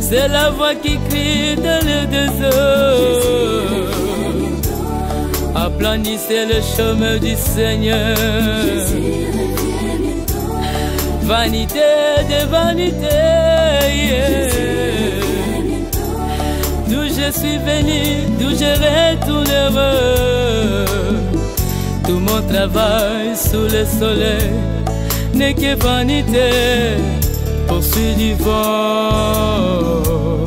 C'est la voix qui crie dans le désert. Aplanissez le chemin du Seigneur. Vanité de vanité, yeah. D'où je suis venu, d'où je retournerai. Tout mon travail sous le soleil n'est que vanité, poursuit du vent.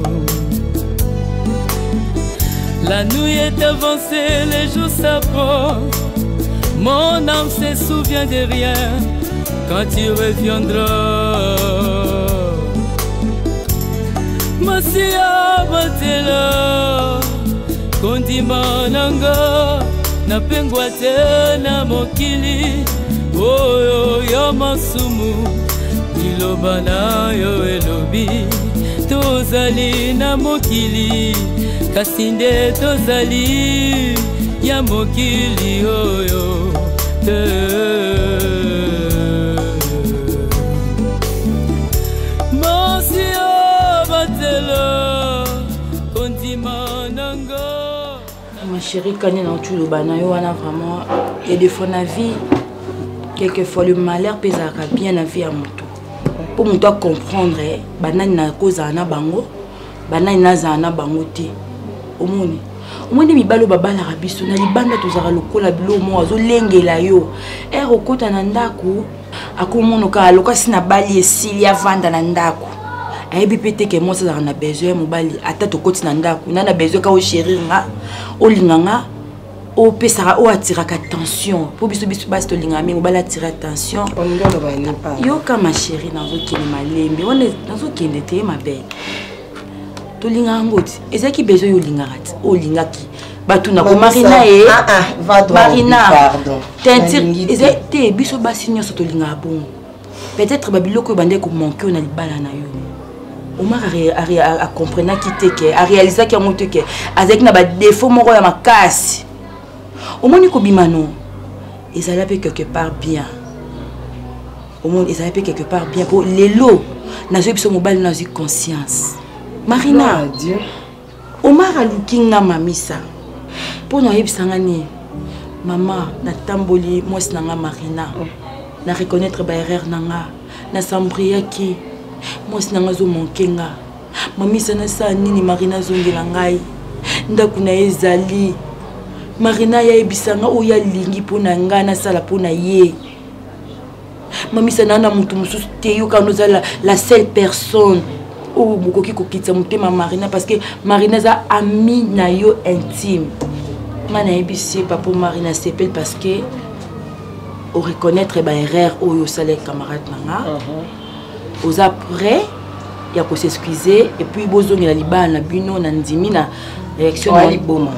La nuit est avancée, les jours s'approchent. Mon âme se souvient de rien quand tu reviendras. Masia batela kondima nanga na pengwa tena mokili oyo yo masumu iloba na yo elobi tozali na mokili kasinde tozali ya mokili oyo ma chérie, quand on tout le banayo, on a vraiment et des fois la vie, quelquefois le malheur pèse bien la vie à mon tour. Pour mon tour comprendre, banane na cause ana bango, banane na zana bango te. Au monde mi balo baba la rabiso na libanda tozara lokola bilo mo azo lengela yo. Okota na ndako, akomono ka aloka sina bali esili ya vanda na ndako. Ayebi pete ke moi ça na besoin mobali ata to koti na ndako na besoin ka o chérir nga o linganga o pesara o atira ka tension po biso basi to lingami mobali atira attention yo ka ma chérie na zo kene malembe on nazo kende te ma belle to linganga ngoti ezaki besoin yo lingara o lingaki batu na ko marina va droit marina pardon te biso basi nyoso to lingara bon peut-être babiloko bande ko manquer na libala na yo Omar a compris qu'il a réalisé qu'il y a des défauts moraux à ma casse. Au moins, ils allaient quelque part bien. Au moins, ils allaient quelque part bien. Pour les lots, nous avons une conscience. Marina, Omar a looking na mamisa. Pour nous, nous maman, na tamboli, moi, c'est Marina. Na reconnaître ba erreur nanga, na sambria qui. Moi si nanga zo monkenga mami sana sa nini Marina zongela ngai ndaku na ezali Marina ya ebisanga oya lingi pona nga na sala pona ye mami sana na mutu mususu te yo kana za la seule personne o bokoki kokitsa mutema Marina parce que Marina za ami na yo intime mana ebisi papa Marina s'appelle parce que au reconnaître ba erreur o yo sale camarade nanga aux après il y a pour s'excuser et puis bozo ngela libana bino na ndimi na réaction na liboma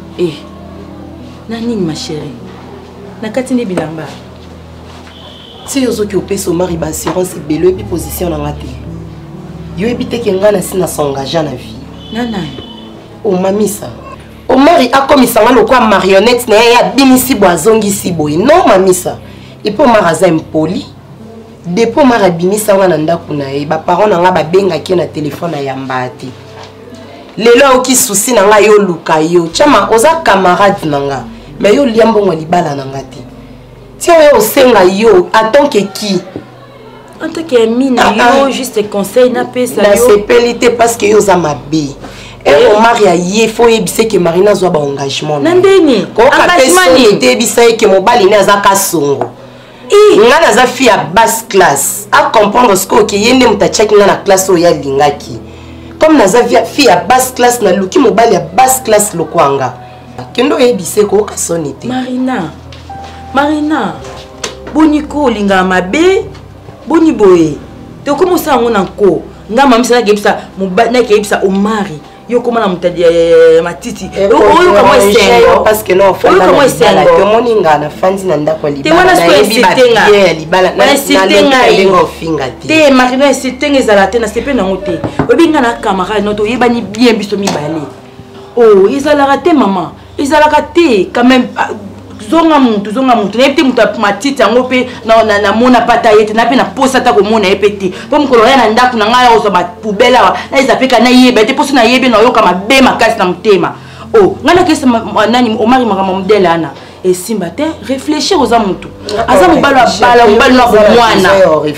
nani ma chérie na katine bilamba si yozo ki opeso mari ba assurance belo et position na ngate yo ebite ke ngana sina s'engager na vie nana o mamisa o mari akomisanga lokwa marionnette na ya binisi boazongi siboy non mamisa et pour maraza impoli Depuis que je suis allé à parents na benga ki na téléphone na yambati. Lelo ki souci na nga yo luka yo. Chama oza camarade nanga. Mais yo liambo ngo libala nanga te. Ti yo senga yo en tant que qui? En tant que mina yo juste conseil na pesa yo. Na sepelité parce que yo za mabe. Et on marie yé faut ebise que Marina zo ba engagement. Nandeni. Ko ka pesa te ebise que mobali ne za kasongo. Nga na za fille à basse classe à comprendre ce que yende mutachaki nga na classe oya lingaki comme na za fille à basse classe na luki mobali à basse classe lokwanga kendo ebise ko kasonite Marina boni ko linga mabe boni boye to komo sa ngona ko nga mamisa na gebisa mobali na gebisa o mari yo comment na mutadi matiti yo comment c'est parce que non faut comment c'est que moninga na fandi na ndako libala te wana so libala na lengo finga te Marina sitenga ezala na sepe na ngote obinga na camarade noto yebani bien biso mibale oh ezala raté maman ezala raté quand même zonga mutu nayebi te mutu matiti yango mpe namona pata ye te na mpe na posa ta komona ye mpe te mpo mokolo ya na ndako na ngai akozwa bapoubele awa naeza mpe ka nayeba te mposo nayebi nayoka mabe makasi na motema o ngai nakesa nani omari makambo modele ana esimba te réfléchir oza mutu aza mobali abala mobali na bomwana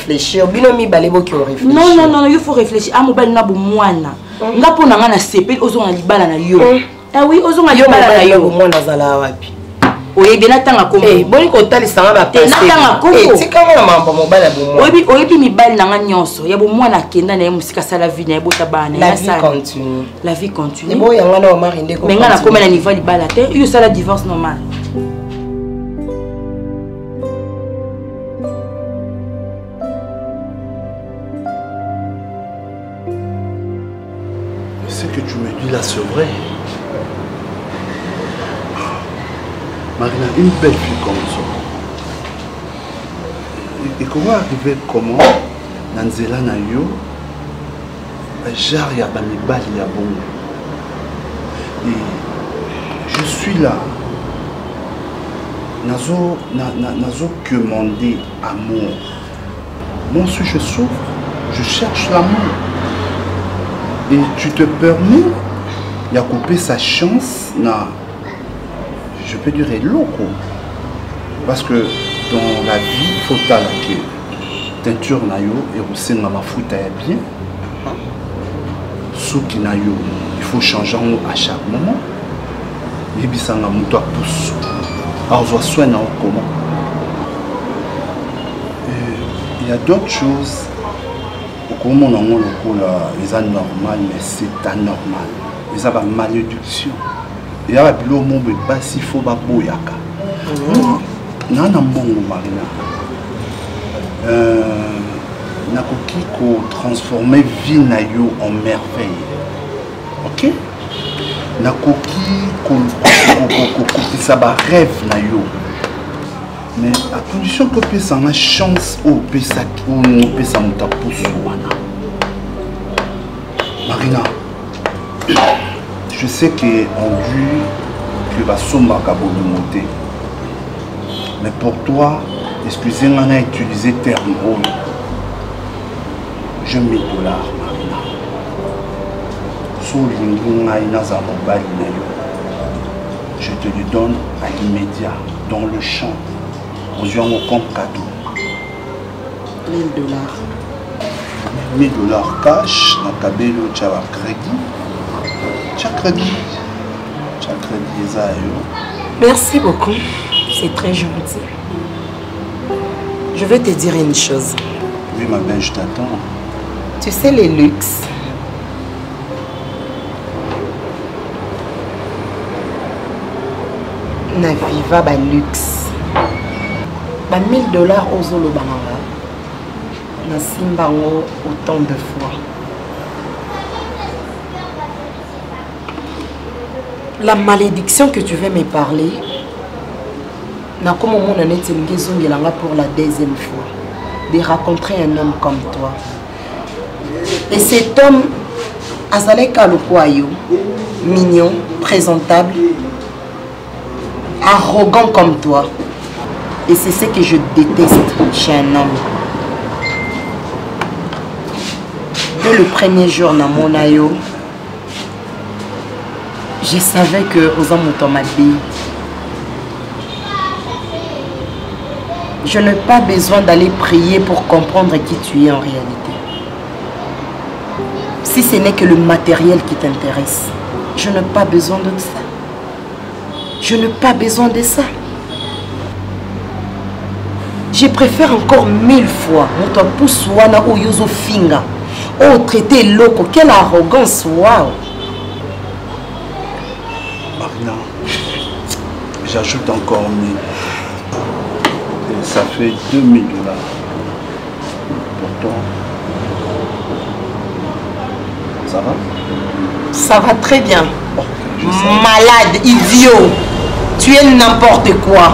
non yo faut réfléchir a mobali na bomwana nga mpo na ngai na sepeli ozonga libala na yo oui ozonga libala na yo bomwana azala wapi oyebi natanga kombo boni kotalisanga natanga kombotikanga na mambo mobali ya bomwana oyebi mibali na nga nyonso ya bomwana akenda na ye mosika asala vie na ye bota bana la vie continue boyanga na omari ndeko me nga nakoma na niveau libala te yo osala divorce normal. Ce que tu me dis là, c'est vrai. Marina, une belle fille comme ça. Et comment arriver comment Nanzela na yo genre ya ba mibali ya bon. Et je suis là. Nazo que demander amour. Moi aussi je souffre, je cherche l'amour. Et tu te permets de couper sa chance, je peux dire loco. Parce que dans la vie, il faut que teinture nayo et aussi na mafuta est bien. Souki nayo, il faut changer à chaque moment. Et puis ça n'a pas pousse. Alors je soin comment. Il y a d'autres choses. Comment on a les anormal, mais c'est anormal. Les a malédiction. Il y a le monde pas si faut pas boyaka. Non, non, bon, Marina. Nakoki ko transformer vie na yo en merveille. Ok? Nakoki ko ça ba rêve na yo. Mais à condition que tu aies une chance ou tu aies une Marina, je sais qu'on dit que la somme va monter. Mais pour toi, excusez-moi, on a utilisé le terme rôle. Je mets $, Marina. Je te le donne à l'immédiat, dans le champ. Aux gens comme cadeau. $1000. $1000 cash, dans le cabello, tu as crédit. Tu as crédit. Tu as crédit. Merci beaucoup. C'est très gentil. Je veux te dire une chose. Oui, ma belle, je t'attends. Tu sais les luxes. Na viva ba luxe. $1000 aux Zolobananga. Na simbango autant de fois. La malédiction que tu veux me parler, n'a comme mon honnête pour la deuxième fois, de rencontrer un homme comme toi. Et cet homme, Azale Kalokwayo, mignon, présentable, arrogant comme toi. Et c'est ce que je déteste chez un homme. Dès le premier jour dans mon ayo, je savais que Osamuto m'a dit, je n'ai pas besoin d'aller prier pour comprendre qui tu es en réalité. Si ce n'est que le matériel qui t'intéresse, je n'ai pas besoin de ça. Je n'ai pas besoin de ça. Je préfère encore 1000 fois mon poussoana ou yozo finga. Oh, traité loco, quelle arrogance, waouh! Marina, j'ajoute encore 1000. Et ça fait $2000. Pour toi, ça va? Ça va très bien. Malade, idiot. Tu es n'importe quoi.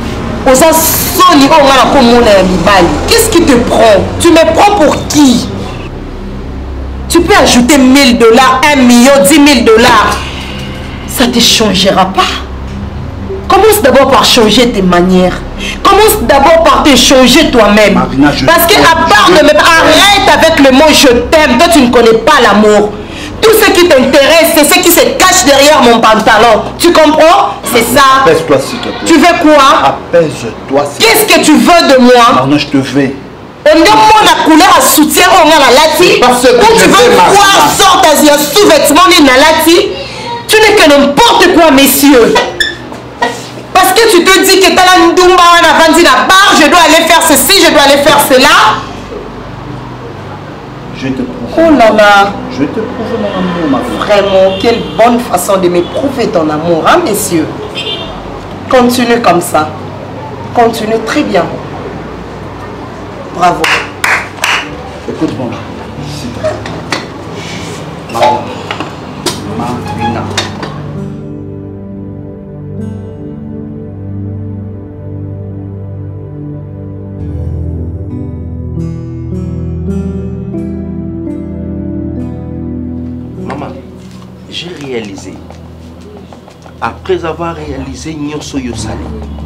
Qu'est-ce qui te prend? Tu me prends pour qui? Tu peux ajouter $1000, 1 million, $10 000. Ça ne te changera pas. Commence d'abord par changer tes manières. Commence d'abord par te changer toi-même. Parce que à part de me... Arrête avec le mot je t'aime. Toi, tu ne connais pas l'amour. Tout ce qui t'intéresse, c'est ce qui se cache derrière mon pantalon. Tu comprends? C'est ça. Apaise-toi, s'il te plaît. Tu veux quoi? Apaise-toi, s'il te plaît. Qu'est-ce que tu veux de moi? Non, je te vais. On demande la couleur à soutien, on a la lati. Ou tu veux voir sorte à sous-vêtements ni la lati. Tu n'es que n'importe quoi, messieurs. Parce que tu te dis que tu as la ndumba en avant de la barre, je dois aller faire ceci, je dois aller faire cela. Je te prouve. Oh là là. Je te prouve mon amour, ma fille. Vraiment, quelle bonne façon de m'éprouver ton amour, hein, messieurs. Continue comme ça. Continue très bien. Bravo. Écoute-moi, s'il te plaît. Marina. Maman, j'ai réalisé. Après avoir réalisé Nyonso Yosali,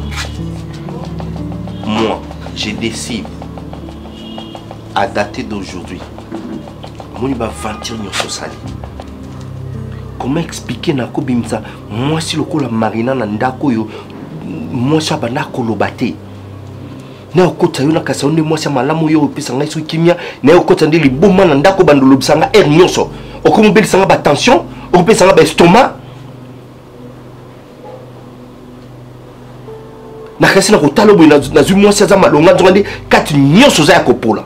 moi, j'ai décidé à dater d'aujourd'hui. Moi, je vais mentir Nyonso Sali. Comment expliquer Nako Bimsa? Moi, si le coup la Marina Nandako yo, moi, je vais Kolobate. Na okota yo na kasaonde moi si malamu yo opesa ngai so kimia na okota ndi liboma na ndako bandolobisanga er nyonso okomobelisanga ba tension okopesanga ba estomac na kasi na kotalo boy na zu moi si za malonga nzonde kati nyonso za ya kopola.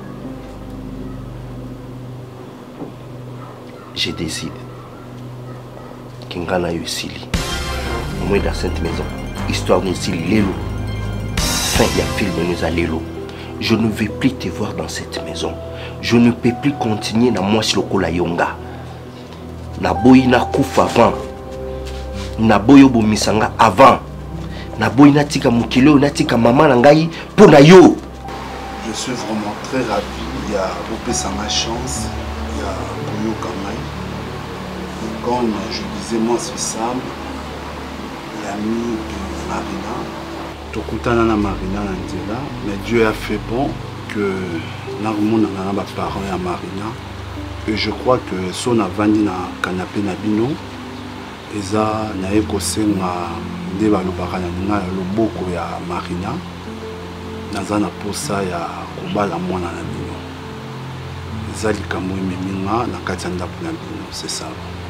J'ai décidé kingana yo sili moi dans cette maison histoire de sili lelo. Fin de film nous allons. Je ne vais plus te voir dans cette maison. Je ne peux plus continuer dans moi si le kola yonga. Na boyi na kufa avant. Na boyo bomisanga avant. Na boyi na tika mukilo na tika maman na ngai pour na yo. Je suis vraiment très ravi. Il y a Opesanga Chance, il y a Boyo Kamai. Comme je disais, moi c'est Sam, l'ami de Marina. Tokutana na Marina Nandela, mais Dieu a fait bon que Narumon a pas parents à Marina. Et je crois que son avandi na canapé na bino, eza na ekosenga ndeba lobaka na loboko ya Marina. Nazana posa ya kobala mwana na bino. Eza likambo ememinga na kati ya ndaku na bino, c'est ça.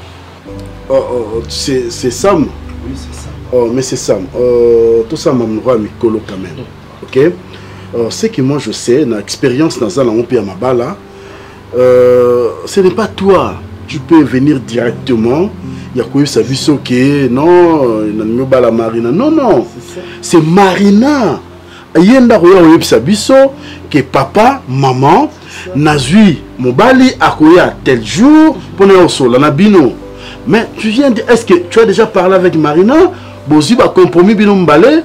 C'est Sam. Oui, c'est ça. Oh, mais c'est Sam. Tout ça m'a mis Mikolo quand même. Ok? Ce que moi je sais, dans l'expérience dans un pays à Mabala, ce n'est pas toi. Tu peux venir directement. Il y a quoi ça vu ce que non, il n'y a pas Marina. Non, non. C'est Marina. Il y a que papa, maman, Nazui, Mobali, a à tel jour pour nous sol, la bino. Mais tu viens de... Est-ce que tu as déjà parlé avec Marina? Bozi va compromis bino mbale.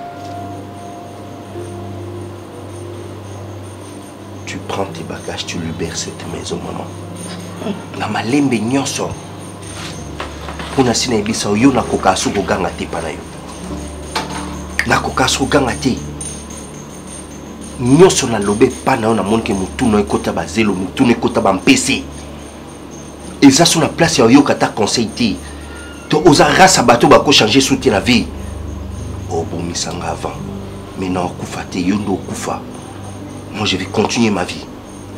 Tu prends tes bagages, tu libères cette maison, maman. Na malembe nyonso. Pona sina ibisa yo na kokasu koganga te pana yo. Na kokasu koganga te. Nyonso na lobe pana yo na monke mutu no ekota bazelo mutu no ekota ba mpese. Et ça sur la place yo kata conseil te. To oza race bateau ba ko changer sous la vie. Oh bon misanga avant. Maintenant kufa te yo ndo kufa. Moi je vais continuer ma vie.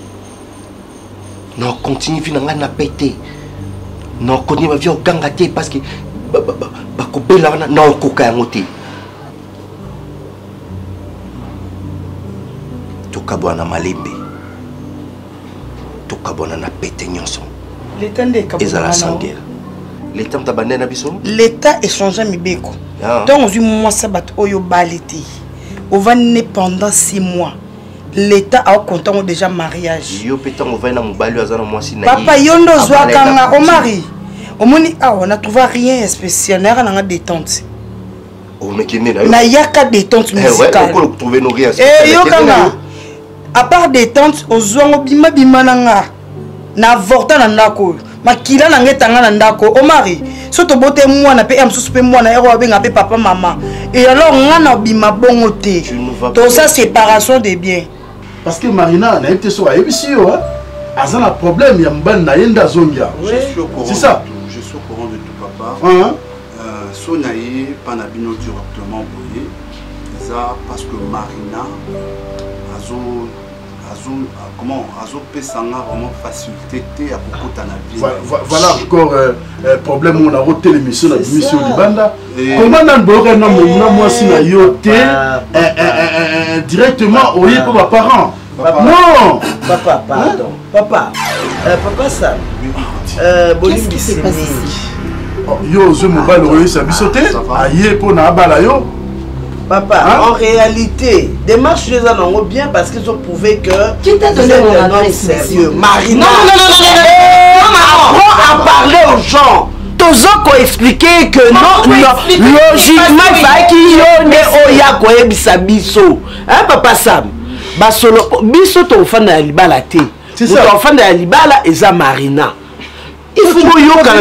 Non, continue vie na pété. Non, continue ma vie au gangate parce que ba ko bela na ko ka ngote. To kabwana malembe. To kabwana na pété nyonso. L'état n'est pas la sanguère. L'état est banné na biso. L'état est changé mibeko. Donc du mois sabat oyo baliti. On va né pendant 6 mois. L'état a content déjà mariage. Yo pétant on va na mobali azana moi si na. Papa yondo zwa kanga au mari. Au moni on n'a trouvé rien spécial na détente. Oh mais qui na. Na yaka détente musicale. Ouais, on trouver nos rien. Eh yo kanga. À part détente, au zwango bima bima nanga. Na vorta na ndako makila na ngetanga na ndako Omari soto bote mwana pe amsusu pe mwana ero abenga pe papa maman et alors ngana bima bongo te to ça séparation des biens parce que Marina na été so ayebisi yo aza na problème ya mbani na yenda zongia c'est ça je suis au courant de tout papa so na ye pa na bino directement boye ça parce que Marina comment pesanga vraiment facilité à kokota na vie voilà encore problème on a roté l'émission na mission libanda comment nan boka na moi si na yoté directement au lieu pour ma parent non papa pardon papa papa ça bolimbi c'est yo je me bats le ça bisoté aïe pour na bala yo. Papa, en réalité, des marches les ont bien parce qu'ils ont prouvé que... Qui t'a donné mon adresse, monsieur? Marina. Non, apprends à parler aux gens. Tozoko expliquer que non, logiquement, il va qu'il y ait oya koye bisabiso. Hein, papa Sam? Basolo, biso to fan de Alibala te. C'est ça. To fan de Alibala et ça Marina. Il faut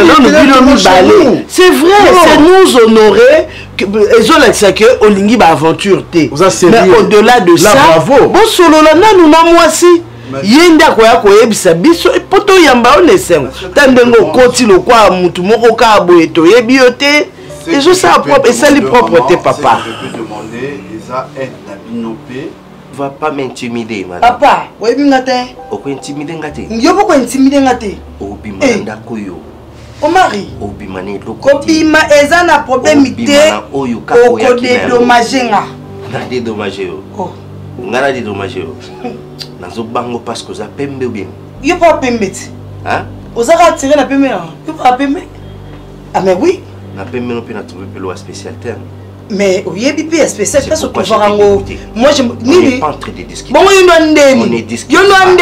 c'est vrai, c'est nous honorer que Olingi ba aventure té. Mais au-delà de ça, bon solo là nous na moi si yenda koya koyebisa biso poto yamba on esen. Tandengo koti lo kwa mutu moko ka boye to yebioté. Et je ça propre et ça li propre té papa. Je peux demander ça aide la binopé. Va pas m'intimider, madame. Papa, oui, ngate. Oko intimider ngate. Yo poko intimider ngate. Obimanda koyo. Omari. Obimane loko. Obima eza na problème té. Oko dédommager nga. Na dédommager yo. Oh. Ngana dédommager yo. Nazo bango parce que za pembe ou bien. Yo pas pembe. Hein? Ozaka tirer na pembe là. Yo pas pembe. Ah mais oui. Na pembe non pe na trouver pe loi spécial terme. Mais oui, BP spécial parce que moi je n'est pas en train de discuter. Bon, on est discuté.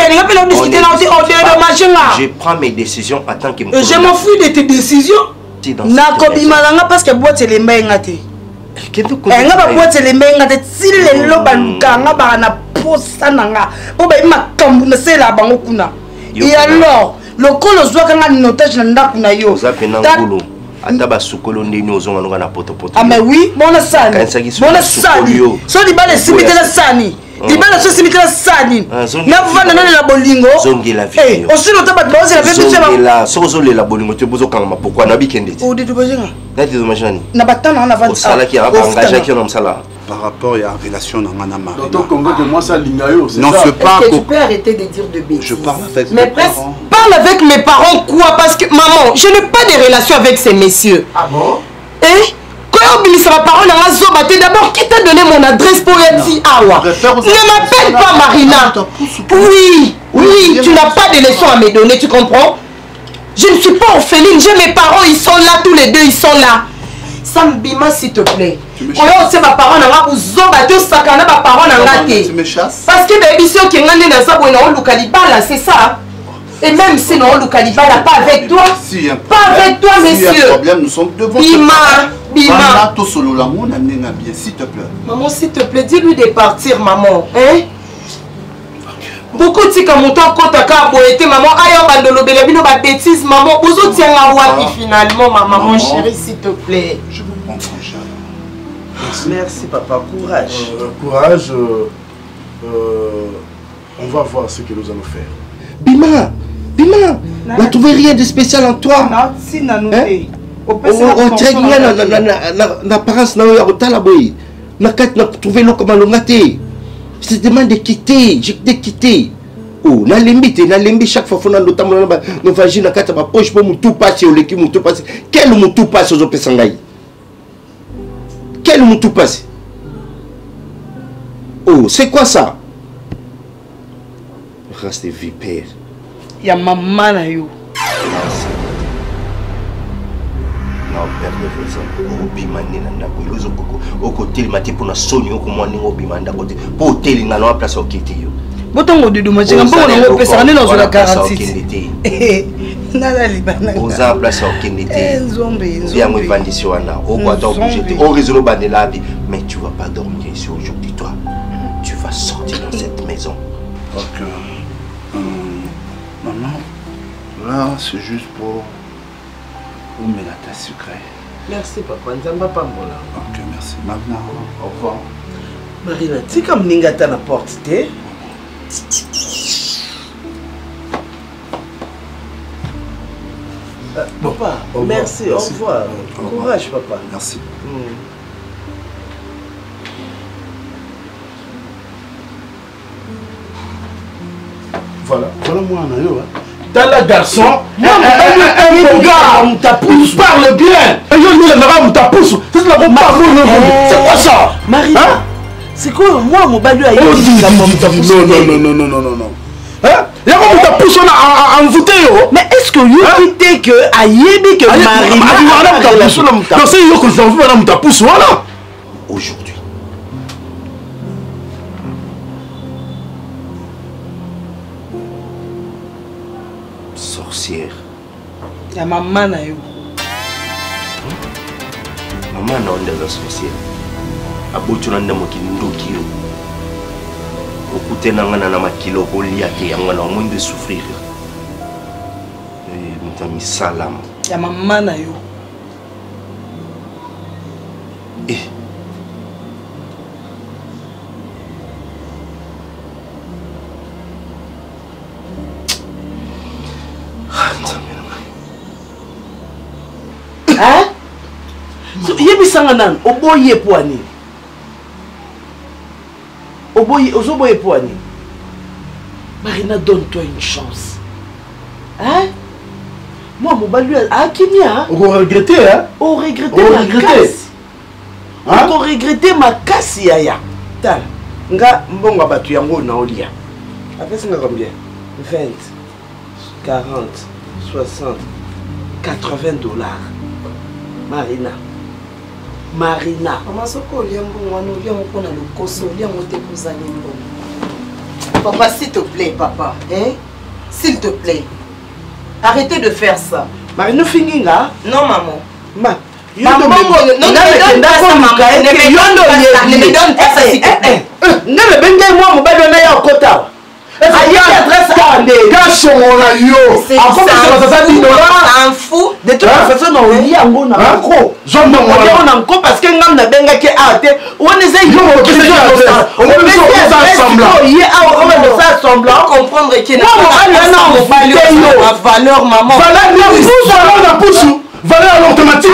Je prends mes décisions en tant que je m'en fous de tes décisions. Nakobi malanga parce que boîte les mains ngate. Nga ba boîte les mains ngate si les loba nga ba na posa nanga. Bo ba makambu na sela bango kuna. Et alors, le colo zwa kanga notage na ndaku na yo. Ataba sukolo ndeni ozonga nonga na poto. Ah mais oui, bon sani. Bon sani. So di bale simite la sani. Di bale so simite la sani. Na vanda na la bolingo. Zongi la vie. Eh, osilo taba baoze la vie tu sais la sozo la bolingo te bozo kanga pourquoi na bikende. O de bajenga. Na te domajani. Na batana na vanda. O sala ki engagé qui on sala. Par rapport à la relation dans Marina. Donc on veut que moi ça lingayo, c'est ça. Non, c'est pas que tu peux arrêter de dire de bêtises. Je parle avec mes parents. Parle avec mes parents quoi? Parce que maman, je n'ai pas de relation avec ces messieurs. Ah bon? Eh? Quand on sa parole dans la zone, d'abord qui t'a donné mon adresse pour être dit Awa? Ne m'appelle pas Marina. Oui, tu n'as pas de leçons à me donner, tu comprends? Je ne suis pas orpheline, j'ai mes parents, ils sont là, tous les deux, ils sont là. Sambima, s'il te plaît. Quand c'est ma parole, tu me chasses. parce que baby, si on c'est ça. Et même si non, le Kalibala, pas avec toi. Pas avec toi, messieurs. Si y a un problème, nous sommes devant. Bima. S'il te plaît. Maman, s'il te plaît, dis-lui de partir, maman. Hein? Beaucoup de gens qui ont été maman, aïe, on va bêtise, maman. Vous autres, tiens la voix finalement, maman, chérie, s'il te plaît. Je vous comprends, chérie. Merci, papa. Courage. Courage. On va voir ce que nous allons faire. Bima, n'a trouvé rien de spécial en toi. Non, si, n'a noté. On dirait qu'il y a l'apparence, n'a trouvé l'eau comme un gâté. Je te demande de quitter, je t'ai quitté. Oh, na lembi chaque fois qu'on a notamment nos vagines à quatre poche pour tout passer au l'équipe tout passer. Quel tout passe aux opesangai? Quel tout passe? Oh, c'est quoi ça? Race de vipère. Il y a maman là yo. Non, père de raison. Obimani nanda ko ilozo koko. Okotel mati pour na soni okomwani obimanda kote. Po hotel ngalo place okiti yo. Botongo de domaje ngamba na opesa ne dans la 46. Nala libana. Oza place okindete. Nzombe. Bien mo vandisi wana. Okwata obujete. O réseau bandela bi. Mais tu vas pas dormir ici aujourd'hui toi. Tu vas sortir de cette maison. Ok. Maman, là, Là, c'est juste pour mettre ta sucrée. Merci papa, Nzamba pas mon là. Ok, merci. Maintenant, au revoir. Marina, tu sais comme Ningata na porte, t'es? Papa, merci, au revoir. Courage papa. Merci. Voilà moi Anayo. Dans la garçon, un bon gars, il parle bien. C'est quoi ça? Marina, c'est quoi moi mon balu a eu? Non. Il y a un pousse en voûté. Mais est-ce que vous dites que Ayebi que Marina non, c'est yo que j'en veux madame ta pousse voilà. Aujourd'hui, sorcière. Il y a maman na yo. Maman na onda za sorcière. Abotu na ndamo kindoki yo. Okute na ngana na makilo kolia ke yanga na moins de souffrir. Et mutami salam. Il y a maman na yo. Eh. Hein? Yebisanga nan oboye poani. Ozoboye poani. Marina, donne-toi une chance. Hein? Moi, mon balu a Kimia. On va regretter, hein? On regretter ma casse. On regretter ma casse, yaya. Tal. Nga mbonga batu yango na olia. Après c'est combien? 20, 40, 60, 80 $. Marina. Maman soko liambo wana liambo pona le koso liambo te kozali mbongo. Papa, s'il te plaît, papa, hein? S'il te plaît. Arrêtez de faire ça. Marina finginga? Non maman. Ma. Maman, non, ne me donne pas ça, maman. Ne me donne pas ça, s'il te plaît. Ne me benge moi mon bébé na ya kota. Aïe adresse à Andé. Cache mon aïe. Encore ça $10. Un fou. De toute façon on lit yango na ko. J'en m'en on en ko parce que ngam na benga ke ate. On essaye de ça semblant comprendre qu'il n'a pas valeur maman. Valeur la pousse. Valeur automatique.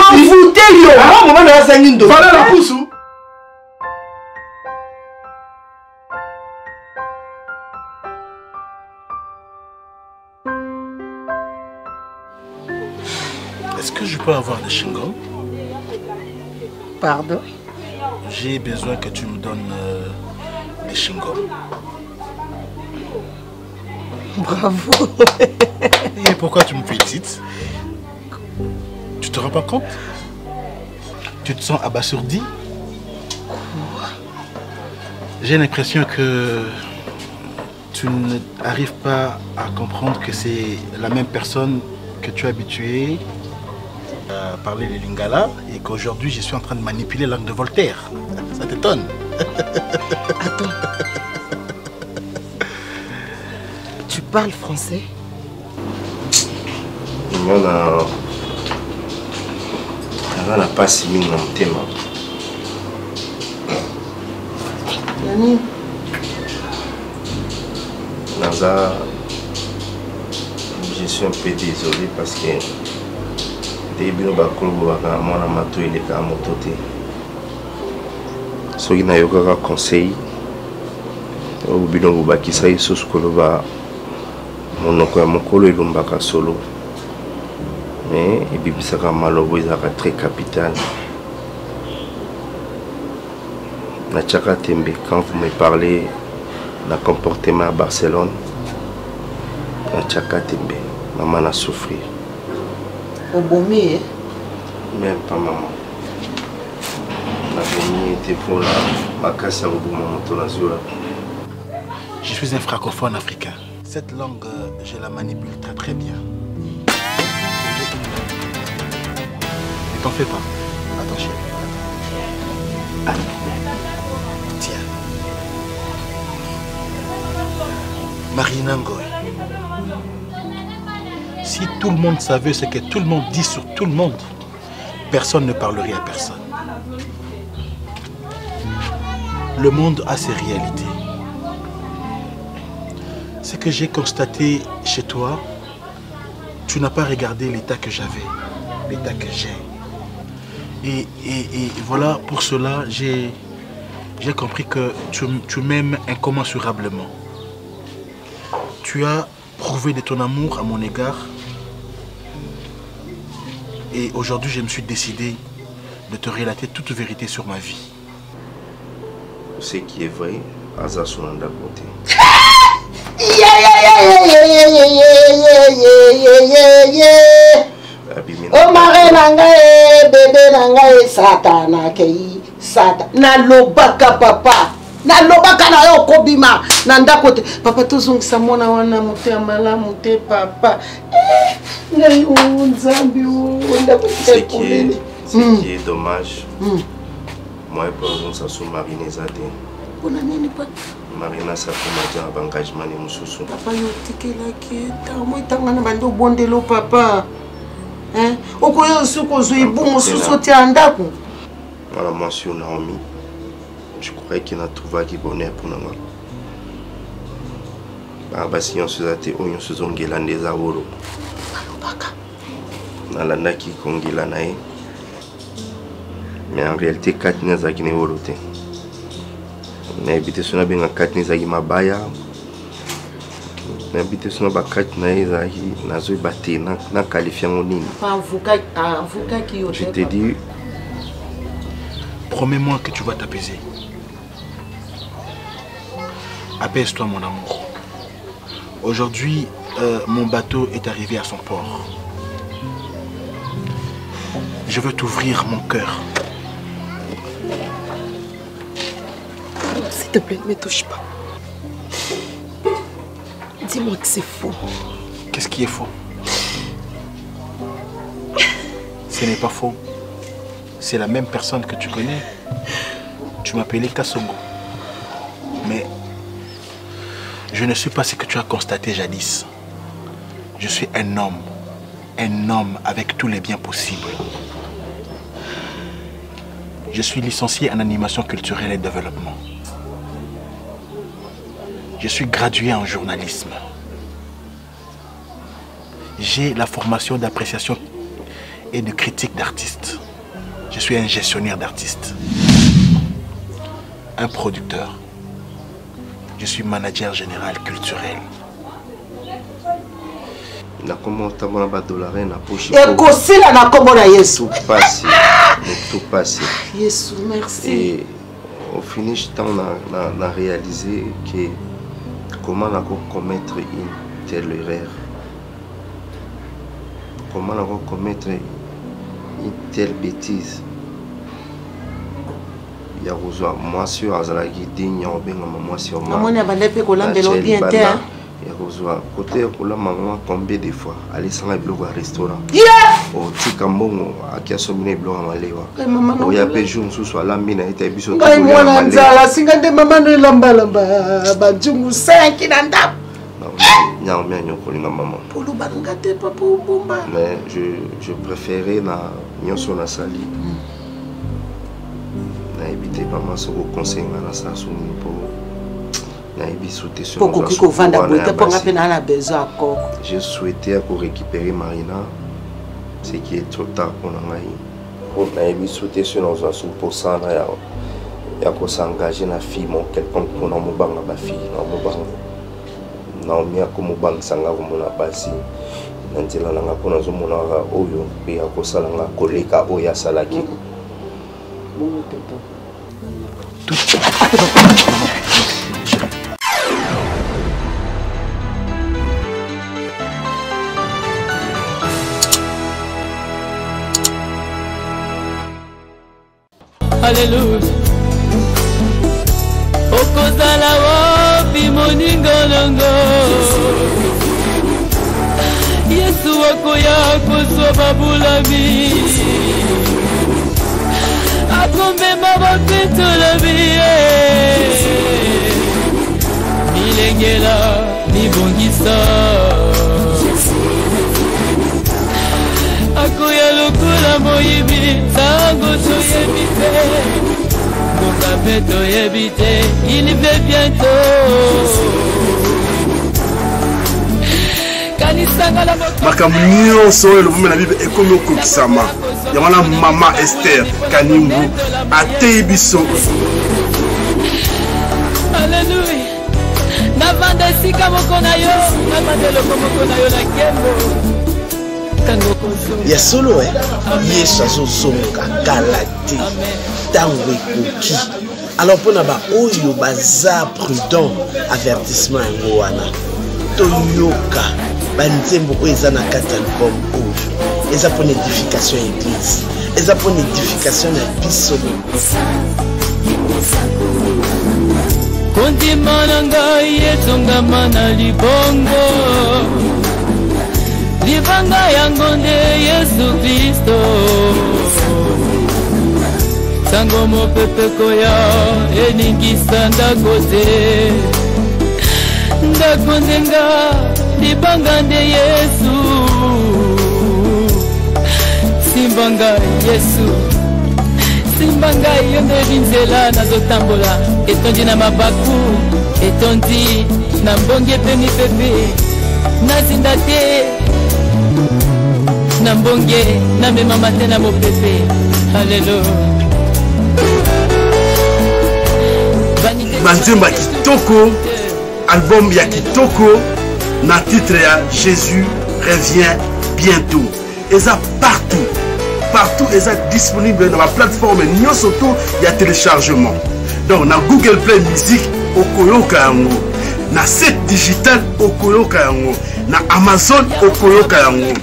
Valeur la pousse. Est-ce que je peux avoir des chewing-gums? Pardon? J'ai besoin que tu me donnes des chewing-gums. Bravo. Et pourquoi tu me félicites? Tu te rends pas compte? Tu te sens abasourdi? J'ai l'impression que tu n'arrives pas à comprendre que c'est la même personne que tu es habitué à parler le lingala et qu'aujourd'hui je suis en train de manipuler la langue de Voltaire. Ça t'étonne? Attends. Tu parles français? On a pas si mis dans le thème. Nani? Naza, je suis un peu désolé parce que début nous bakolo baka mato il est à mototé. So ina yoga conseil au bino baki sai sus koloba monoko ya mokolo elombaka solo. Mais et puis ça malobo ezaka très capital. Na Tchaka Tembe, quand vous me parlez d'un comportement à Barcelone, na Tchaka Tembe, maman a souffert. Au Bomi, Même pas maman. La famille était pour la casse à Je suis un francophone africain. Cette langue, je la manipule très très bien. Ne t'en fais pas. Attention. Tiens. Marina Ngoy. Si tout le monde savait ce que tout le monde dit sur tout le monde, personne ne parlerait à personne. Le monde a ses réalités. Ce que j'ai constaté chez toi, tu n'as pas regardé l'état que j'avais, l'état que j'ai. Et voilà, pour cela, j'ai compris que tu m'aimes incommensurablement. Tu as prouvé de ton amour à mon égard. Et aujourd'hui, je me suis décidé de te relater toute vérité sur ma vie. Ce qui est vrai, Aza Sonanda côté. Oh mare nangae, bébé nangae, satana kei, satan. Nalobaka papa, nalobaka na yo kobima, nanda kote. Papa tozong samona wana mote amala mote papa. Ngai unzambi unda Ce qui est dommage, moi et Pazon ça sous Marine Zade. On a nini pas. Marina ça fait un engagement de Moussoussou. Papa yo tikela kieta, moi tanga na bando bondelo papa. Hein? Okoyo suko zui bon Moussoussou ti andako. Voilà, moi sur Naomi, je croyais qu'il a trouvé qui bonheur pour nous. Bah si on se zate, on se zongela ndeza wolo. Alobaka. Nalanda ki kongela nae. Mais en réalité, 4 neza qui ne wolote. Na habité sur na benga 4 neza qui mabaya. Na habité sur na ba 4 neza qui nazo baté na qualifier mon nini. Avocat qui Je t'ai dit, promets-moi que tu vas t'apaiser. Apaise-toi mon amour. Aujourd'hui, mon bateau est arrivé à son port. Je veux t'ouvrir mon cœur. S'il te plaît, ne me touche pas. Dis-moi que c'est faux. Qu'est-ce qui est faux? Ce n'est pas faux. C'est la même personne que tu connais. Tu m'appelais Kassongo. Mais je ne suis pas ce que tu as constaté jadis. Je suis un homme avec tous les biens possibles. Je suis licencié en animation culturelle et développement. Je suis gradué en journalisme. J'ai la formation d'appréciation et de critique d'artistes. Je suis un gestionnaire d'artistes. Un producteur. Je suis manager général culturel. Na comment tabona ba dollar na poche. Et kosila na komona Yesu. Tout passé. Yesu, merci. Et au finish on a réalisé que comment on a commettre une telle erreur. Comment on a commettre une telle bêtise. Il y a besoin moi sur Azalagi digne en benga moi sur moi. Maman a bandé pe kolande lo bien terre. Il y a besoin côté kola maman combien de fois aller sans le blog au restaurant. Au Tikambongo à Kiasomine blog à Malewa. Il y a pe jour sous soit la mine était biso. Ngai mwana nzala singande maman no lamba ba jungu 5 nanda. Non, mais maman. Mais je préférais na nyonso na sali. Na éviter maman ce que conseil na sa soni pour na éviter sur pour que vanda boite pour ngape na besoin encore. Je souhaitais pour récupérer Marina ce qui est trop tard pour ngai. Pour na éviter sur nos asso pour ça na ya ko s'engager na fille mon quelqu'un pour na mobanga ba fille na mobanga. Naomi akomubanga sanga komona basi nantela nanga pona zomona oyo pe akosala nga koleka oyo asalaki. Alléluia. Okozala wapi moningolongo Yesu wakoya kozwa babulami akomema bakristo labi milengela mibongisa Nanga moyibi tango toyebite Mukape toyebite il va bientôt makambo nyonso oyo elobumi na bible ekomi okokisama yango wana mama Esther Kanimbu ateyi biso. Alléluia. Navanda esika moko na yo navanda eloko moko na yo na nkembo ya solo yesu azozonga kala te ntango ekoki. Alors mpona baoyo baza prudent avertissement yango wana toyoka banzembo oyo eza na kati ya album oyo eza mpona édification ya église eza mpona édification ya biso. kondima na ngai etongama na libongo libanga yango nde Yesu Kristo tango mopepe koya eningisa ndako te ndako ndenga libanga nde Yesu simbanga Yesu simbanga yo nde linzela nazotambola etondi na mabaku etondi na mbonge pe mipepe nazinda te na mbonge namemama te na mopepe. Haleluya. Banzemba kitoko album ya kitoko na titre ya Jésus revient bientôt. Eza partout eza disponible dans la plateforme nyonso to ya téléchargement. Donc na Google Play Music okoyoka yango, na Set Digital okoyoka yango, na Amazon okoyoka yango.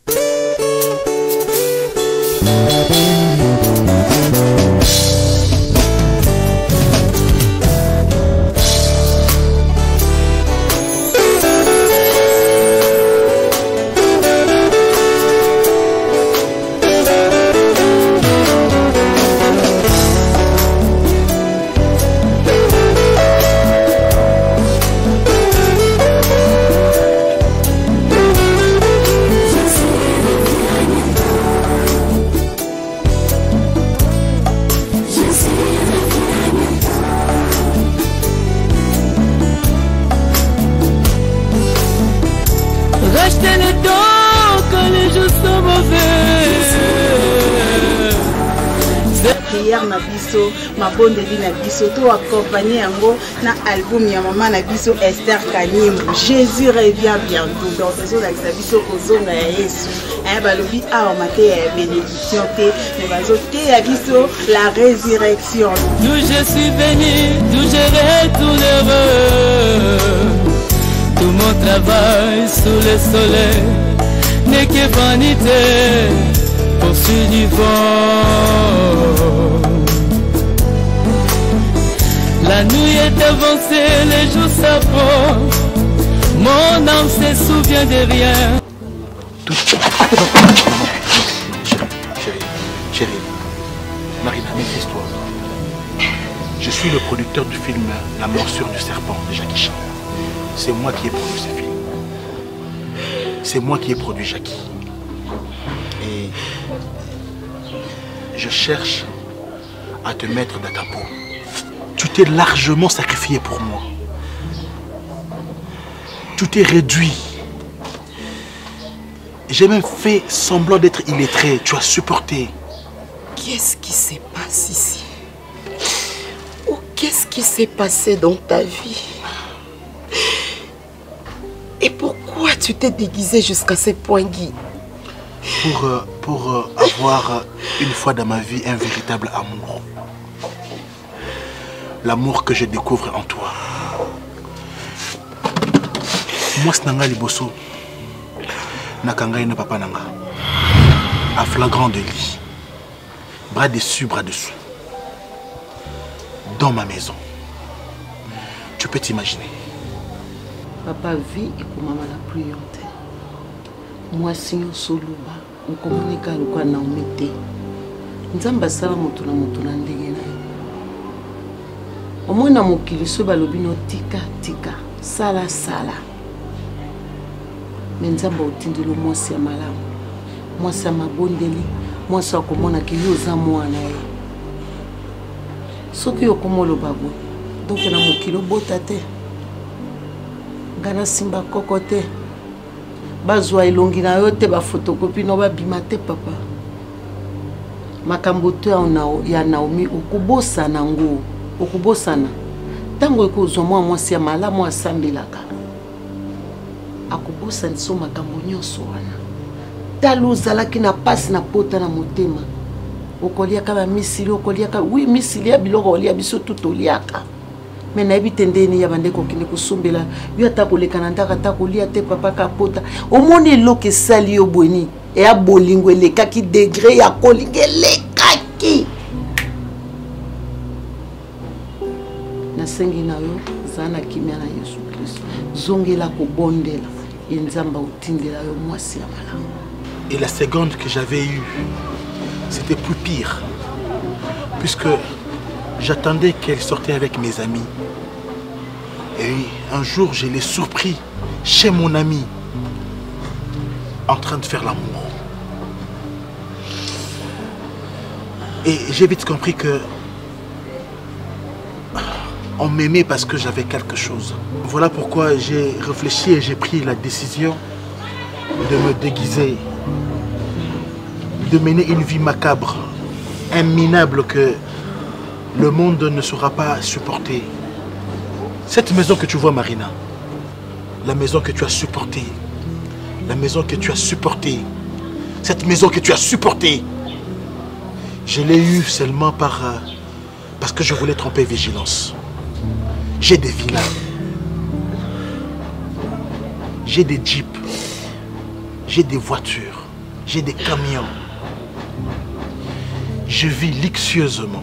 Rachetez le temps quand les jours sont mauvais. Prière na biso, mabondeli na biso, to accompagner yango na album ya maman na biso Esther Kanimbu. Jésus revient bientôt. Donc besoin la biso kozonga ya Yesu. Balobi a maté ya bénédiction te, mais bazo te ya biso la résurrection. D'où je suis venu, d'où je retournerai. Tout mon travail sous le soleil n'est que vanité, poursuit du vent. La nuit est avancée, les jours s'approchent. Mon âme se souvient de rien. Chérie, Marina, maîtrise-toi. Je suis le producteur du film La morsure du serpent de Jackie Chan. C'est moi qui ai produit ce film. C'est moi qui ai produit Jackie. Et je cherche à te mettre dans ta peau. Tu t'es largement sacrifié pour moi. Tu t'es réduit. J'ai même fait semblant d'être illettré. Tu as supporté. Qu'est-ce qui se passe ici? Oh, qu'est-ce qui s'est passé dans ta vie? Et pourquoi tu t'es déguisé jusqu'à ce point, Guy? Pour avoir une fois dans ma vie un véritable amour. L'amour que je découvre en toi. Moi, c'est Nanga Liboso. Nakanga et papa Nanga. À flagrant délit. Bras dessus, bras dessous. Dans ma maison. Tu peux t'imaginer. Papa vit et pour maman la priante. Moi, si on soluba, on communique avec quoi na omete. Nzamba sala moto na ndenge. Au moins na mokili so balobino tika sala. Mais nzamba otindelo mwasi ya malamu. Mwasi ya mabondeli, Moi, ça, comment on a qu'il y a aux amours. Ce qui est comme le babou. Donc, il y a un kilo botate. Gana simba kokote. Bazwa ilongi na yote ba photocopie no ba bimate papa. Makambo to ya Naomi okubosana ngo. Okubosana. Tango ekozwa mwasi ya malamu asambelaka. Akubosana so makambo nyonso wana. Talo zalaki na pasi na pota na motema. Okoliaka ba misili okoliaka oui misili ya biloko olia biso tutoliaka. Mais na bitendeni ya bande ko kini kusumbela yo atakoleka na ndaka atakolia te papa kapota omoni loke sali yo boni e abolingo elekaki degré ya kolingelekaki na sengi na yo zana kimia na Yesu Kristo zongela ko bondela enzamba utindela yo mwasi ya malamu. Et la seconde que j'avais eue, c'était plus pire. Puisque j'attendais qu'elle sortait avec mes amis. Et un jour, je l'ai surpris chez mon ami, en train de faire l'amour. Et j'ai vite compris que on m'aimait parce que j'avais quelque chose. Voilà pourquoi j'ai réfléchi et j'ai pris la décision de me déguiser, de mener une vie macabre, imminable que le monde ne saura pas supporter. Cette maison que tu vois, Marina, la maison que tu as supportée, la maison que tu as supportée, cette maison que tu as supportée, je l'ai eue seulement parce que je voulais tromper vigilance. J'ai des villas, j'ai des jeeps, j'ai des voitures, j'ai des camions. Je vis luxueusement.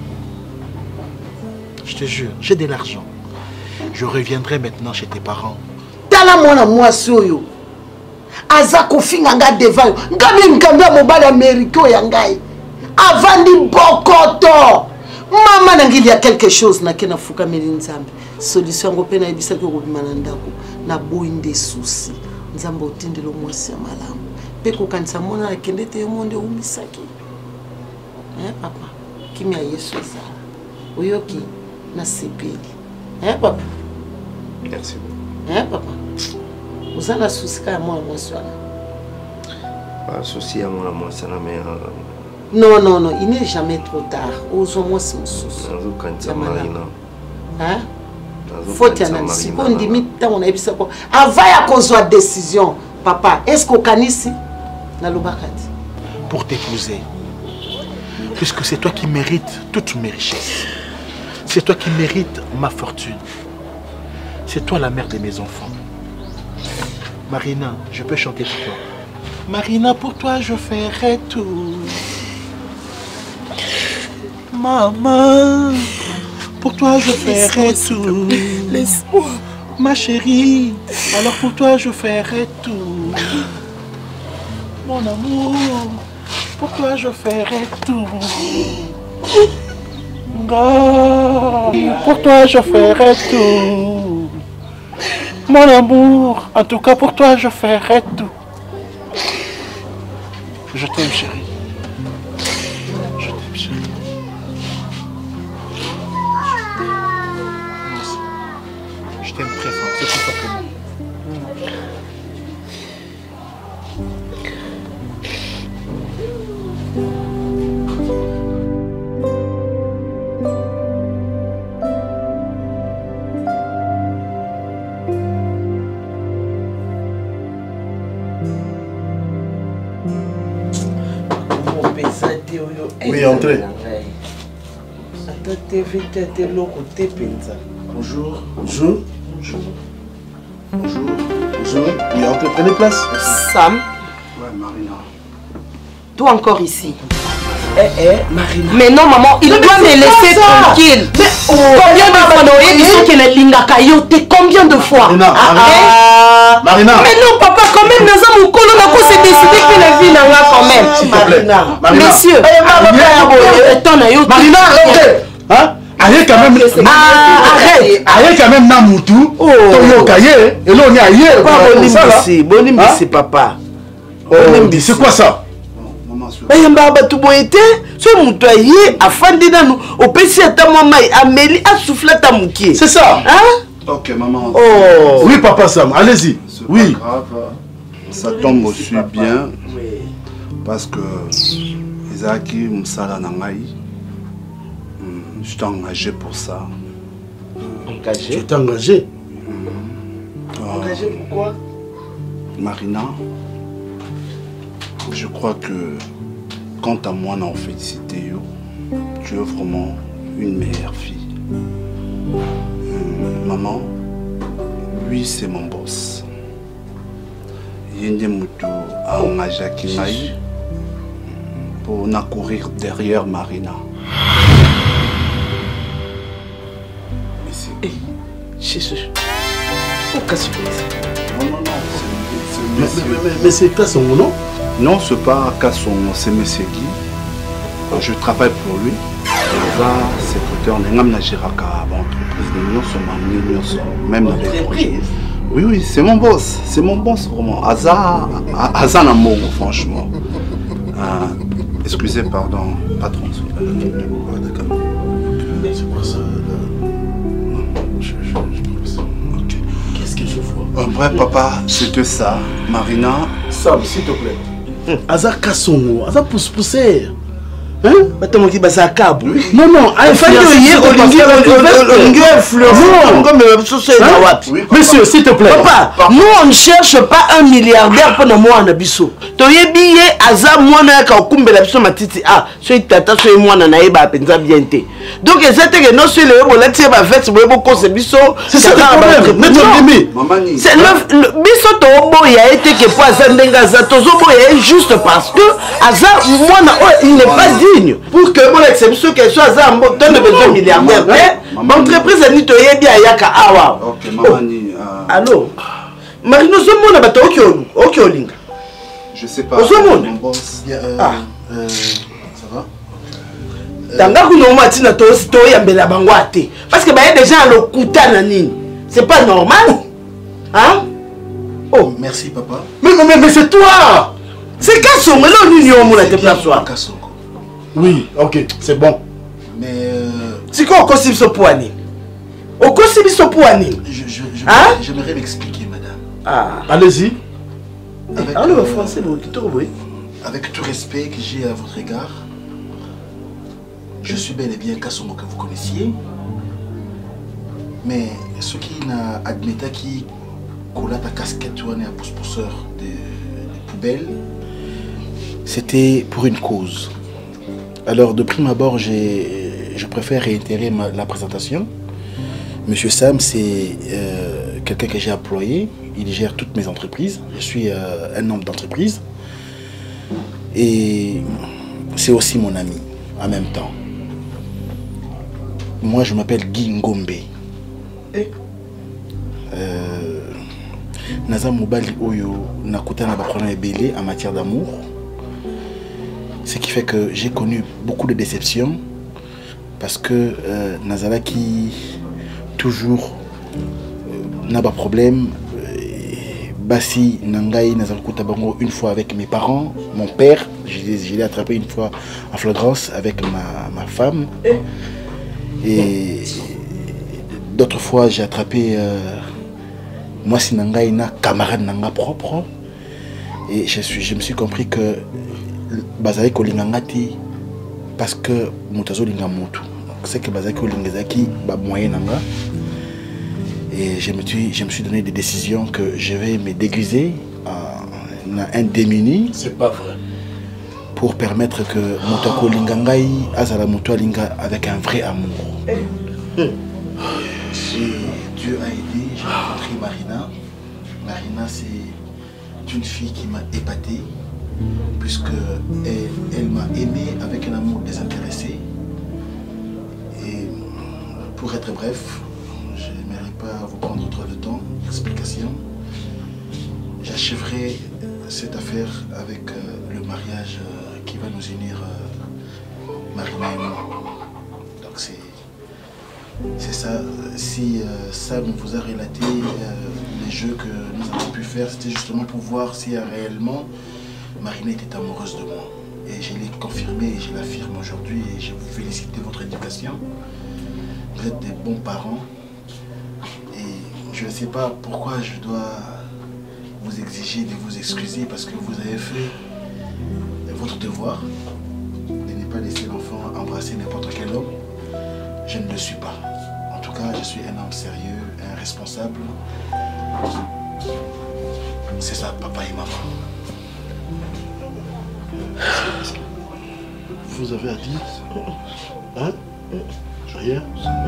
Je te jure, j'ai de l'argent. Je reviendrai maintenant chez tes parents. Tala mwana mwasi oyo. Aza kofinga nga devant. Ngabi nkamba mobile américain ya ngai. Avandi bokoto. Mama nangili ya quelque chose na kena fuka meli nzambe. Solution ngo pena ibisa ko bimana ndako na boinde souci. Nzambe otindelo mwasi ya malamu. Peko kanisa mona akende te monde umisaki. Papa. Kimia Yesu za. Oyoki na sepeli. Papa. Merci. Papa. Vous avez un souci à moi, Pas souci à moi, mais. Non, non, non, il n'est jamais trop tard. Aux moins son souci. Hein? Faut y en avoir. Si on dit, on a vu ça. Avant qu'on soit décision, papa, est-ce qu'on can ici? Pour t'épouser. Puisque c'est toi qui mérites toutes mes richesses. C'est toi qui mérites ma fortune. C'est toi la mère de mes enfants. Marina, je peux chanter pour toi. Marina, pour toi, je ferai tout. Maman, pour toi, je ferai tout. Laisse-moi. Ma chérie, alors pour toi, je ferai tout. Mon amour, pour toi, je ferai tout. Pour toi, je ferai tout. Mon amour, en tout cas pour toi, je ferai tout. Je t'aime, chérie. Je t'aime, chérie. Je t'aime très fort, c'est tout ça pour moi. Oui, entrez. Bonjour. Bonjour. Bonjour. Bonjour. Bonjour. Oui, entrez, prenez place. Sam. Ouais, Marina. Toi encore ici. Marina. Mais non, maman, il doit me laisser tranquille. Combien de fois combien de fois? Marina. Mais non, papa, quand même, nous avons s'est décidé que la vie n'a pas quand même. S'il te plaît. Marina. Monsieur. Marina, hein? Allez quand même. Arrête. Allez quand même Namoutou. Et là on est ailleurs. Bonimbi, c'est papa. C'est quoi ça? bayamba bato boye te so moto aye afandi nanu opesi ata mwa mai ameli asouffle ata mokie. C'est ça. Hein? Ok, maman. Oh. Oui, papa Sam, allez-y. Oui. Pas grave. Ça tombe aussi bien. Parce que Isaac Moussala Nangaï, je t'ai engagé pour ça. Engagé? Tu t'es engagé? Engagé pourquoi? Marina, je crois que quant à moi, en félicité, tu es vraiment une meilleure fille. Maman, lui c'est mon boss. Yende Moutou a engagé Kimaï pour courir derrière Marina. Mais c'est Kassongo, non? Non, c'est pas Kassongo, c'est M. Guy. Je travaille pour lui. Il va secrétaire Nengam Najiraka, entreprise, même dans les projets. Oui, oui, c'est mon boss. C'est mon boss, vraiment. Azan Amour, franchement. Excusez, pardon, patron. D'accord. C'est quoi ça? Qu'est-ce que je vois? En vrai, papa, c'était ça. Marina. Sam, s'il te plaît. Aza Kassongo, Aza pousse-pousser. Hein? Non, non, monsieur, s'il te plaît. Papa, nous on ne cherche pas un milliardaire pour nous en abisso. Tu es billet, Aza, moi, na biso matiti. Ah, soy tata, soy moi, na naïba, penza bien té. Donc, c'est que non, sur le la tienne va faire, c'est beaucoup de biso. C'est ça le problème. C'est le biso tobo, il a été que pour Aza Ndengaza, tozobo, juste parce que Aza, moi, il n'est pas dit. Pour que mon exception qu'elle soit à donne besoin de milliardaire. L'entreprise a dit que tu bien yaka awa. Ok, maman. Allô? Marino, ce monde a battu au linga. Je sais pas. Mon boss. Ça va? Tanga kuno matina to yambela bangwate. Parce que y a des gens à l'okuta nani. C'est pas normal. Hein? Oh, merci papa. Mais c'est toi! C'est Kassongo, là on est au déplacement. Oui, ok, c'est bon. Mais c'est quoi au possible ce poignet? Au possible ce poignet? J'aimerais m'expliquer, madame. Ah. Allez-y. Avec tout respect que j'ai à votre égard, je suis bel et bien Kassongo que vous connaissiez. Mais ce qui n'a admis qui colla ta casquette ou un pousseur de poubelle, c'était pour une cause. Alors, de prime abord, je préfère réitérer la présentation. Monsieur Sam, c'est quelqu'un que j'ai employé. Il gère toutes mes entreprises. Je suis un homme d'entreprise. Et c'est aussi mon ami, en même temps. Moi, je m'appelle Guy Ngombe. Naza Mobali Oyo, Nakuta n'a pas problème belé en matière d'amour. Ce qui fait que j'ai connu beaucoup de déceptions parce que Nazala qui toujours n'a pas de problème. Bassi Nangaï Nazala Koutabango une fois avec mes parents, mon père, je l'ai attrapé une fois en flagrance avec ma femme. Et d'autres fois j'ai attrapé moi si Nangaï na camarade Nanga propre. Et je me suis compris que Bazali kolingangati parce que mutazo linga mutu. C'est que Bazali kolingazaki ba moyen nanga. Et je me suis donné des décisions que je vais me déguiser en un démuni. C'est pas vrai. Pour permettre que mutako lingangai azala mutu linga avec un vrai amour. Et Dieu a aidé, j'ai rencontré Marina. Marina c'est une fille qui m'a épaté. Puisque elle m'a aimé avec un amour désintéressé. Et pour être bref, je n'aimerais pas vous prendre trop de temps d'explication. J'achèverai cette affaire avec le mariage qui va nous unir, Marina et moi. Donc c'est ça. Si Sam vous a relaté les jeux que nous avons pu faire, c'était justement pour voir si réellement Marina était amoureuse de moi. Et je l'ai confirmé et je l'affirme aujourd'hui et je vous félicite de votre éducation. Vous êtes des bons parents et je ne sais pas pourquoi je dois vous exiger de vous excuser parce que vous avez fait votre devoir de ne pas laisser l'enfant embrasser n'importe quel homme. Je ne le suis pas. En tout cas, je suis un homme sérieux, un responsable. C'est ça, papa et maman. Vous avez à dire? Hein? Rien?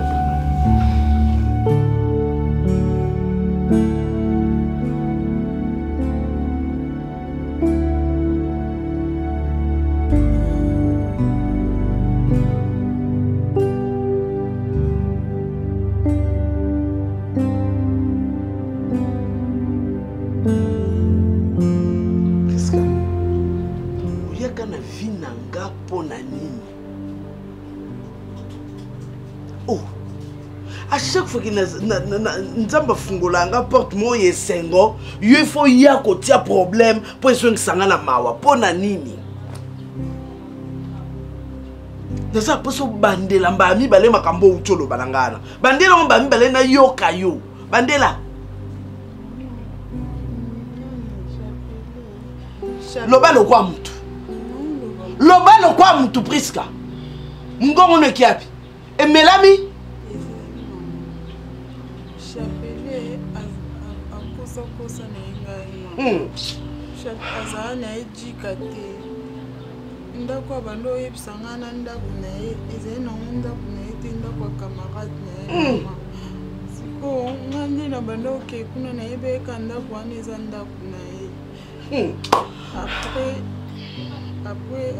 nzamba fungolanga porte mo yesengo yo fo ya kotia problème po esongisanga na mawa pona nini nasa poso bandela mbami bale makambo utolo balangana bandela mbami bale na yoka yo bandela lobalo kwa mtu lobalo kwa mtu Priska ngongo ne kiapi emelami azana ejika te ndako bando yebisanga na ndako na ye ezali na ndako na ye te ndako camarade na ye siko ngandi na bando ke kuna na ye beka ndako wana eza ndako na ye après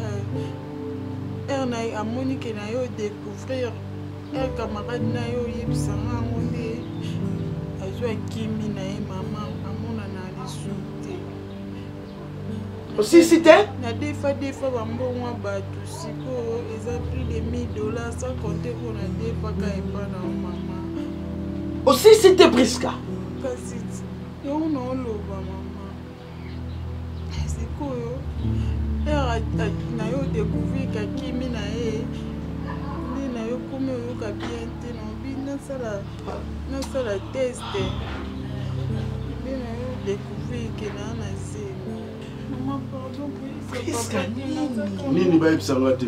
na amoni ke na yo découvrir camarade na yo yebisanga ngo nde azwa kimi na ye mama amona na lisuté aussi c'était na des fois bambongo bato siko eza plus de $1000 sans compter qu'on a des fois ka epana mama aussi c'était Priska kasi yo na oloba mama siko yo na yo découvrir ka kimi na ye ni na yo komi oyoka bien te na obi nasala test ni na yo découvrir ke na se mama pardon Priska nini bayebisanga te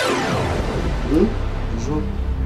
bonjour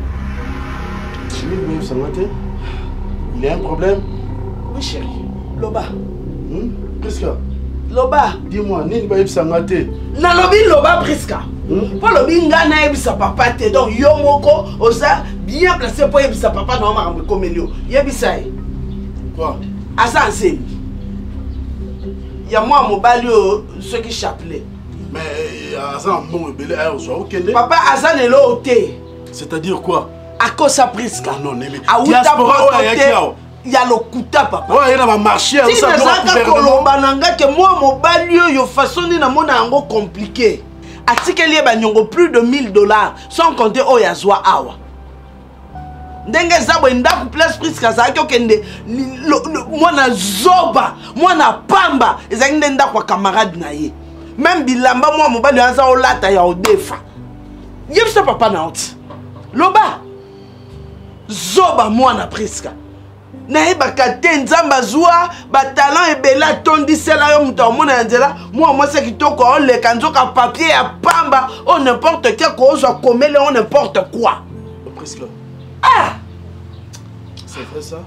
nini bayebisanga te il y a un problème oui chérie loba Priska loba dis-moi nini bayebisanga te na lobi loba Priska po lobi nga na yebisa papa te donc yo moko oza bien placé po yebisa papa na makambo komeli yo yebisa ye quoi aza nsemi ya mwa mobali oyo soki chapelet mais aza mbongo ebele aya ozwa okende papa aza lelo te c'est-à-dire quoi akosa Priska non nebe diaspora oyo ayaki awa ya lokuta papa oyo ayena bamarché tinazaka koloba na nga ke mwa mobali oyo façon nini namona yango compliqué atikeli ye banyongo plus de $1000 sans compter oyo azwa awa ndenge eza boye ndako place Priska azalaki okende mwana zoba mwana pamba ezalaki nde ndako ya camarade na ye même bilamba mwa mobali aza olata ya odefa yebisa papa na oti loba zoba mwana Priska nayebaka te nzambe azwa batalant ebele atondisela yo moto amona ya nzela mwa mwasi kitoko aoleka nzoka papier ya pamba o n'importe qui kozwa komele o n'importe quoi Priska ah c'est vrai ça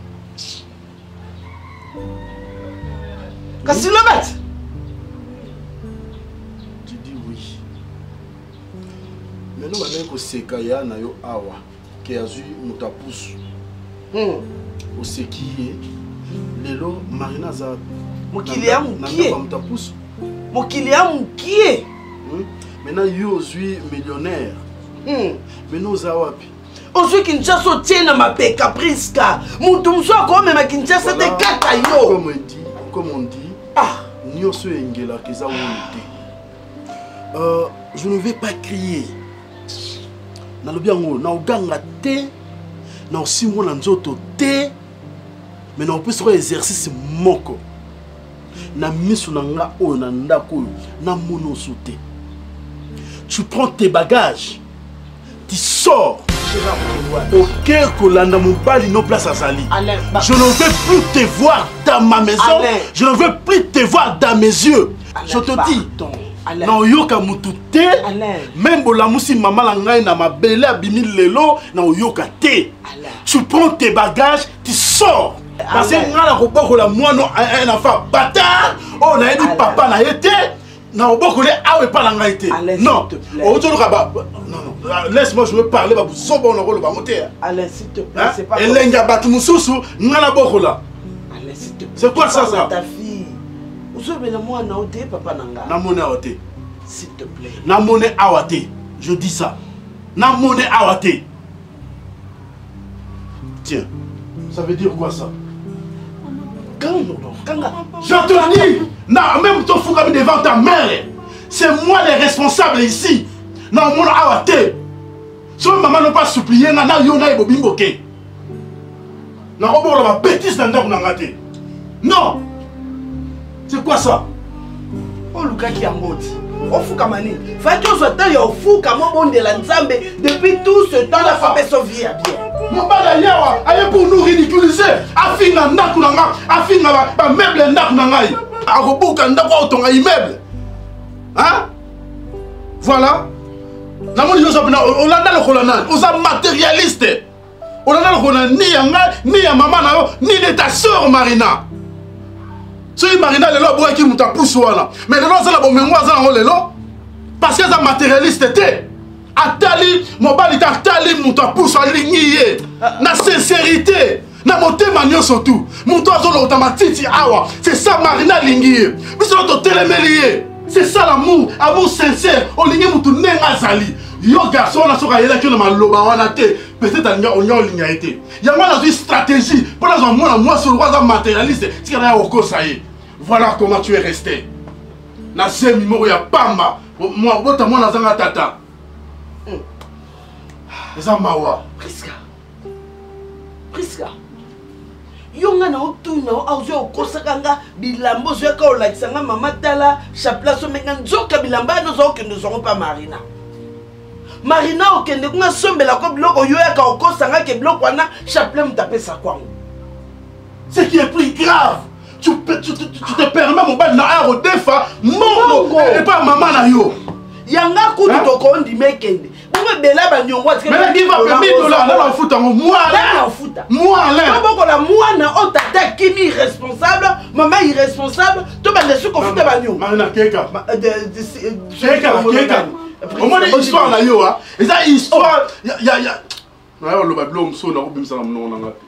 kasi lobati tu dis oui mais nous bandaki koseka ya na yo awa ke azwi moto apusu oseki ye lelo marina aza mokili ya mokie moto apusu mokili ya mokie maintenant yo ozwi millionnaire maintenant oza wapi ozwi Kinshasa otie na mapeka Priska moto mosu akomema Kinshasa te kaka yo comme on dit nyonso engelaka eza woni te je ne vais pas crier nalobi yango na oganga te na osimbo na nzoto te mais na opesa ko exercice moko na miso na nga oyo na ndako oyo na mono oso te tu prends tes bagages, tu sors. Ok, Kolanda Moubali, nos places à Sali. Je ne veux plus te voir dans ma maison. Je ne veux plus te voir dans mes yeux. Je te dis. Non, yoka mutute. Même la moussi maman langai na ma belle abimi lelo. Non, yoka te. Tu prends tes bagages, tu sors. Parce que ngala ko la moi non un enfant bâtard. Oh, na dit papa na été. Non, beaucoup les awe pas langai te. Non. Non, laisse-moi je veux parler ba vous bon le rôle ba monter. Alain, s'il te plaît, c'est pas. Elenga batu mususu ngala boko là. Alain, s'il te plaît. C'est quoi ça ça? Ta fille. Vous moi na oté papa nanga. Na monnaie awaté. S'il te plaît. Na monnaie awaté. Je dis ça. Na monnaie awaté. Tiens. Ça veut dire quoi ça? Je te dis, non, même ton fou comme devant ta mère. C'est moi les responsables ici. Non, mon awaté. Si maman n'a pas supplié, n'a yona et bobimboke. Non, on va bêtise dans le non. C'est quoi ça? Oh, Luka qui a moti. Oh, fou kamani. Fatio soit yo fou kamo bon de la Nzambe. Depuis tout ce temps, la femme est sauvée à bien. Mon père yawa, aye pour nous ridiculiser. Afina ndakunanga, afina ba meuble ndakunanga. Arobuka ndako otonga immeuble. Hein? Voilà. Namoni yo sabina olanda le kolana, oza matérialiste. Olanda le kolana ni yanga, ni ya maman na yo, ni de ta sœur Marina. Si Marina lelo boye ki muta pousse wana. Mais lelo ça la bomengo za ngo lelo parce que ça matérialiste té. Atali mobali ta atali muta pousse aligné na sincérité. Na motema nyonso tout. Muto azo lo automatique awa. C'est ça Marina lingié. Biso to telemelié. C'est ça l'amour, amour sincère. Olingi mutu nenga zali. Yo garçon na soka yela ki na maloba wana té. Peut-être anya onyo linya été. Yango na une stratégie pour la moi sur le roi matérialiste. Si kana oko ça y est. Voilà comment tu es resté. Na semi moko ya pamba. Moi bota moi na zanga tata. Eza mawa. Priska. Yonga na otuna auzo okosakanga bilambo zo ka olakisanga mama tala chapla so menga nzoka bilamba no zo ke nous aurons pas Marina. Marina okende kunga sombela ko bloko yo ya ka okosanga ke bloko wana chapla mutapesa kwangu. Ce qui est plus grave. Tu te permets mon bal na aro defa mongo et pas maman na yo. Yanga kutu toko ndimekende. Bunga bela ba nyongwa tike. Mais qui va payer $1000 là la futa moi là. Moi là. Boko la moi na o tata kimi irresponsable, maman irresponsable, to ba lesu ko futa ba nyongwa. Marina keka. Keka. Au moins histoire na yo hein. Et ça histoire ya na yo lo ba blom so na ko bimsa na mnona ngati.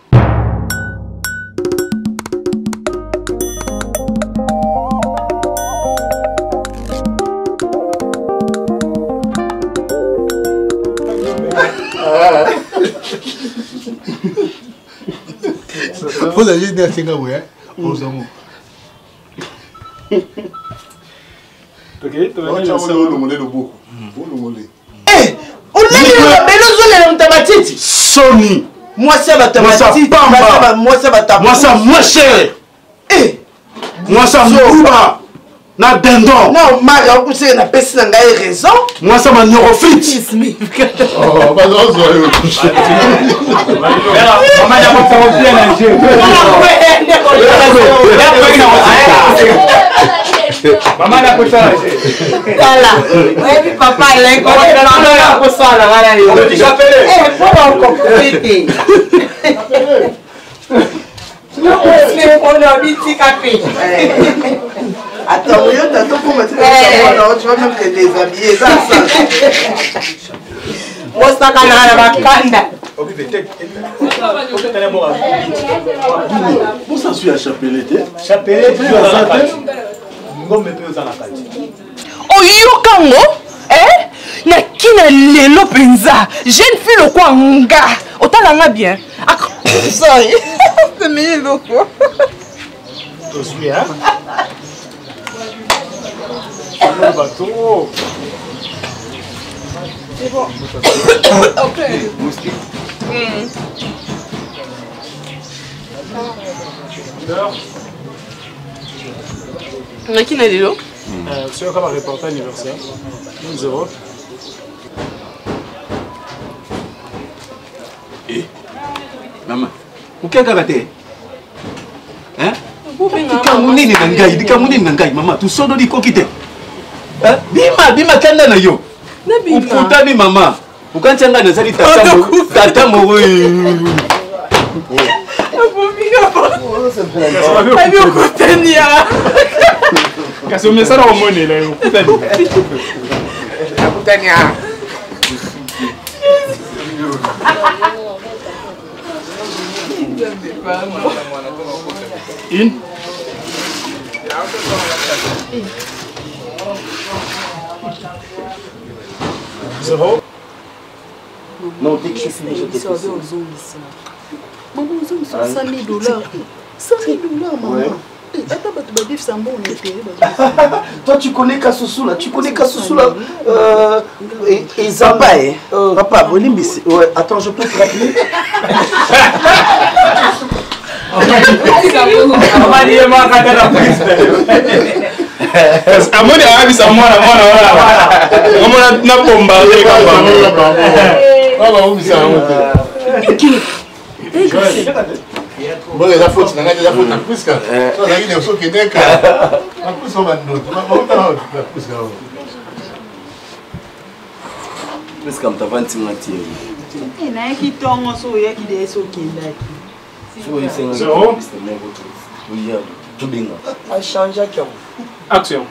Vous avez dit à Singapour, hein? On s'en fout. Ok, tu vas dire ça. On l'a dit, Sony. Moi, ça va te moi, ça, moi, cher. Moi, ça, moi, na dindon. Non, Maria, vous savez, na personne n'a raison. Moi, ça m'a neuroflite. Oh, pas dans ce Maman n'a pas fait bien un jeu. Maman n'a pas fait oui, papa, il est encore ça. Attends, t'as pour mettre tu vas même te déshabiller. Ça. Moi, ça, Où ça suit à Chapelet? Chapelet, tu as la carte. Oh, yokango, eh? Na kina lelo penza. Jeune fille le quoi nga. Otalanga bien. Sorry. C'est meilleur loko. Je suis hein. Le bateau. C'est bon. Ok. Na kina lelo? C'est comme un reportage anniversaire. 0. Eh, maman, où est-ce que tu es? Hein? Kamunini nangai, di kamunini nangai, maman, tu sono di kokite. Hein? Bima kanda na yo. Ukuta ni mama. Ukanchanga na sali tata mo. Abi okutania. Kasi umesara omone la ukutani. Akutania. In. Zéro. Non, dès que je finis, je te fais ça. Maman, vous avez 100 000 $. 100 000 $, maman. Ouais. Toi, tu connais Kasusu là, tu connais Kasusu là. Et Zamba, papa, Bolimbis. Ouais, attends, je peux te rappeler. Amoni abisa mwana na bomba Bon, la faute, la faute, la plus qu'à. Ça, la guinée, qui n'est qu'à. La plus, on va nous. La plus qu'à. Plus comme ta vente, tu m'as tiré. Il y a qui tombe en soi, il y a qui descend qui est Zéro. Oui, tout bien. A changé à qui? Action.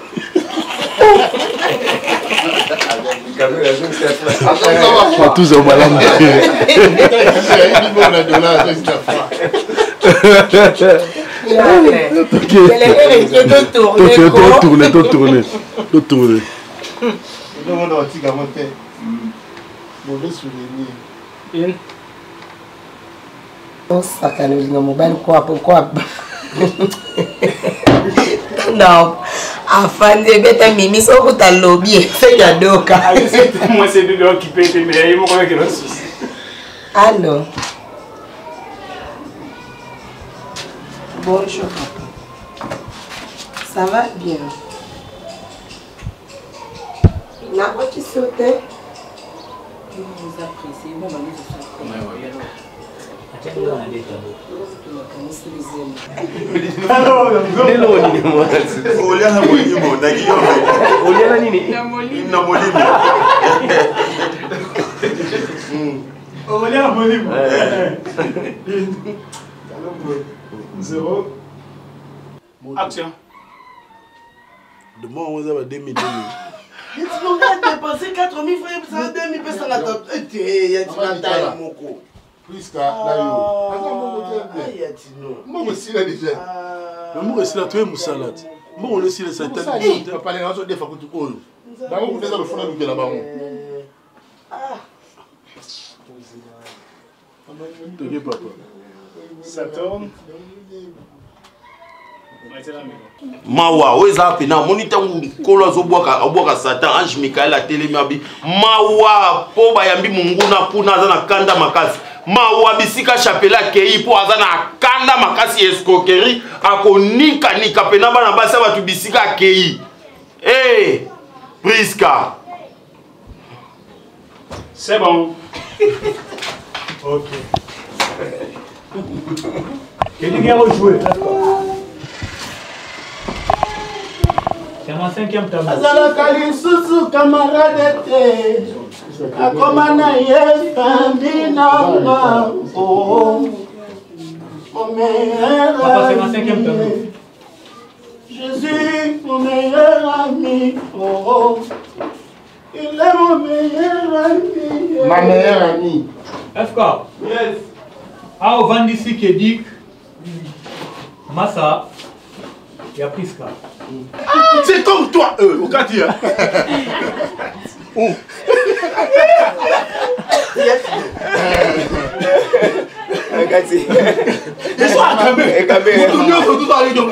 Tous au malade. Tourner. Non, afin de mettre Mimi sur ta lobby, c'est cadeau. Moi, c'est de l'occupé, mais il m'a dit que Allô. Bonjour, papa. Ça va bien? La voix qui sautait. Vous appréciez, bon, Zéro. Action. De moi, on va 2000. Tu n'as dépensé 4 000 francs, ça a 2 000 personnes à ta tête. Il y a du taille, mon co. Plus qu'à la moi aussi, là déjà. Moi aussi, là, tu es moussalade. Moi, on laisse les certaines. Tu vas parler dans des fois que tu cours. D'abord, vous êtes dans le fond de la baron. T'inquiète, papa. Ça tourne. Mawa, oza pena monita ngolo azobwaka Satan Ange Michael atelemi abi mawa po bayambi munguna kuna aza na kanda makasi mawa bisika chapela kei po aza na kanda makasi escroquerie akonika nika pena bana basa batu bisika kei Priska. C'est bon. Ok. Quelqu'un a rejoué. C'est ma 5e tableau. Azalakali susu camarade te. Akomana ye fambina oh. Mon meilleur Papa, c'est ma 5e tableau. Jésus, mon meilleur ami oh. Il est mon meilleur ami. Ma meilleure amie. FK. Yes. Ah, au Vandisi qui dit Massa, il y a Priska. C'est comme toi, au quartier. Ils sont acclamés. Tout dans les gens.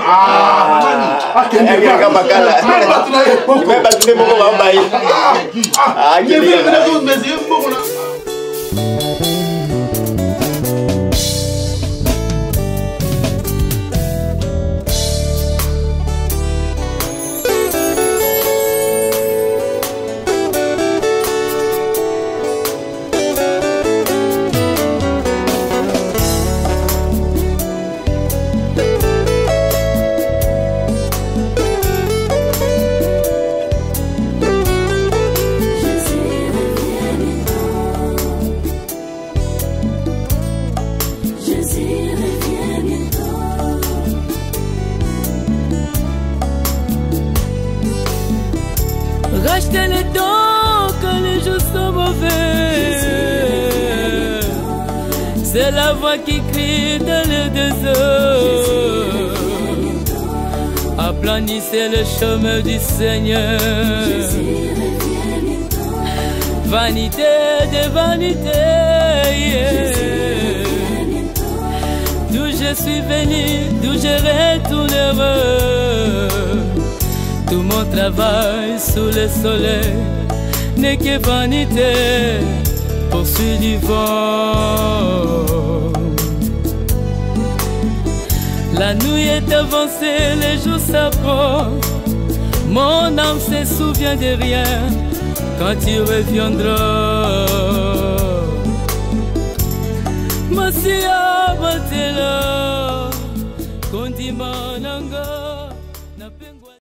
C'est la voix qui crie dans le désert. Aplanissez le chemin du Seigneur. Vanité de vanité, yeah. D'où je suis venu, d'où je retournerai. Tout mon travail sous le soleil n'est que vanité, poursuit du vent. La nuit est avancée, les jours s'approchent. Mon âme se souvient de rien quand tu reviendras. Masia batela, kondima nanga,